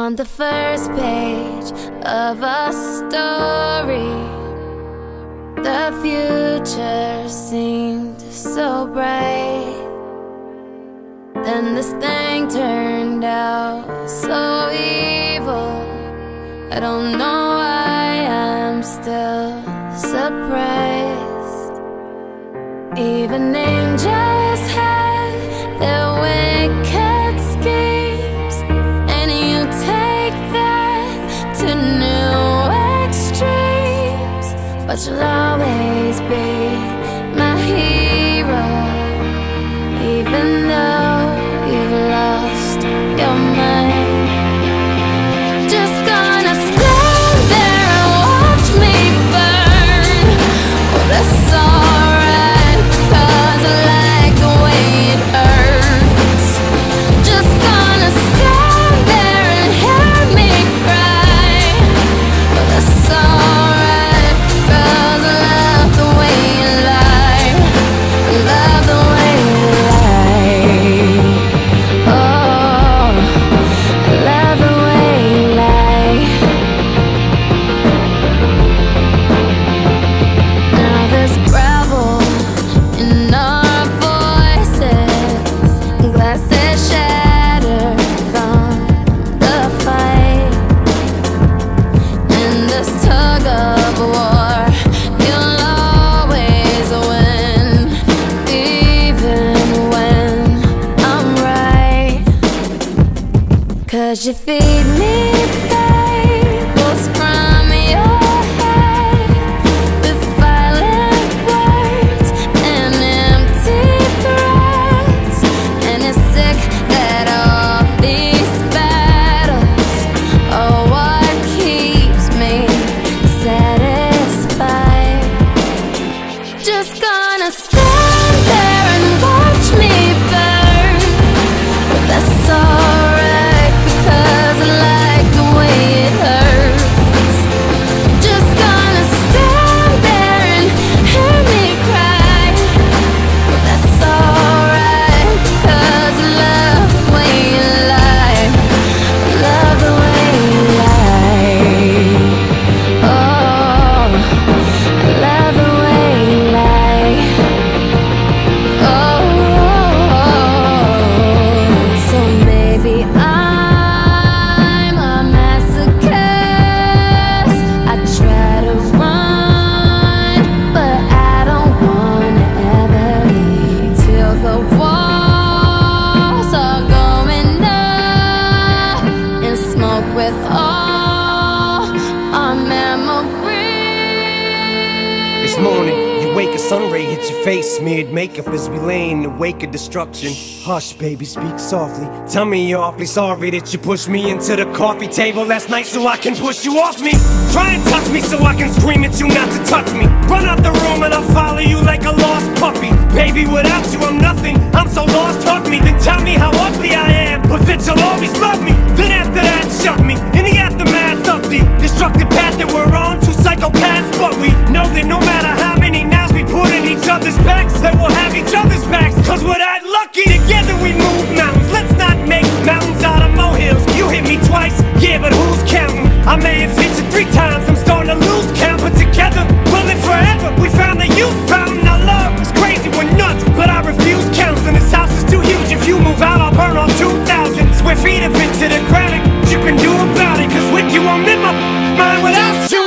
On the first page of a story, the future seemed so bright. Then this thing turned out so evil. I don't know why I'm still surprised. Even angels had their wicked schemes, and you take that to new extremes. But you'll always be my hero, even though you've lost your mind. Just gonna stand there and watch me burn. Well, that's alright, 'cause I like the way it hurts. Just gonna stand there and hear me cry. Well, that's alright, 'cause I love the way you lie. I love the way you lie. Oh, I love the way you lie. Now there's gravel in our voices, glasses shattered from the fight. In this tug of war, you'll always win, even when I'm right. 'Cause you feed me fables from your head, with violent words and empty threats. And it's sick that all these battles are what keeps me satisfied. Just gonna stand there and watch me burn. But that's alright, because I like the way it hurts. Just gonna stand there and hear me cry. But that's alright, 'cause I love the way you lie. I love the way you lie. Oh, I love the way you lie. Oh, so maybe I'm a masochist. I try to run, but I don't wanna ever leave till the walls are going up in smoke with all our memories. This morning, you wake, a sun ray hits your face, smeared makeup as we lay in the wake of destruction. Hush, baby, speak softly. Tell me you're awfully sorry that you pushed me into the coffee table last night so I can push you off me. Try and touch me so I can scream at you not to touch me. Run out the room and I'll follow you like a lost puppy. Baby, without you I'm nothing, I'm so lost, hug me. Then tell me how ugly I am, but that you'll always love me. Then after that, shut me in the aftermath of the destructive path that we're on. Two psychopaths, but we know that no matter how many knives we put in each other's backs, that we'll have each other's backs, 'cause we're that lucky. Together we move mountains, let's not make mountains out of molehills. You hit me twice, yeah, but who's counting? I may have hit you 3 times, I'm starting to lose count. But together, we'll live forever. We found the youth fountain. Our love is crazy, we're nuts, but I refuse counseling. This house is too huge, if you move out I'll burn all 2,000 square feet of it to the ground. You can do about it, 'cause with you I'm in my mind without you